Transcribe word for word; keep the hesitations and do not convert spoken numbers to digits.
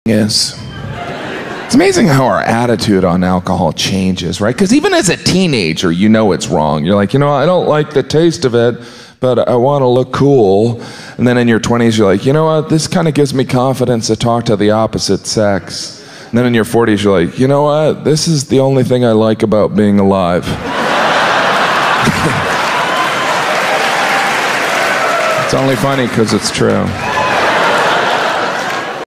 is. It's amazing how our attitude on alcohol changes, right? Because even as a teenager, you know it's wrong. You're like, you know, I don't like the taste of it, but I want to look cool. And then in your twenties, you're like, you know what? This kind of gives me confidence to talk to the opposite sex. And then in your forties, you're like, you know what? This is the only thing I like about being alive. It's only funny because it's true.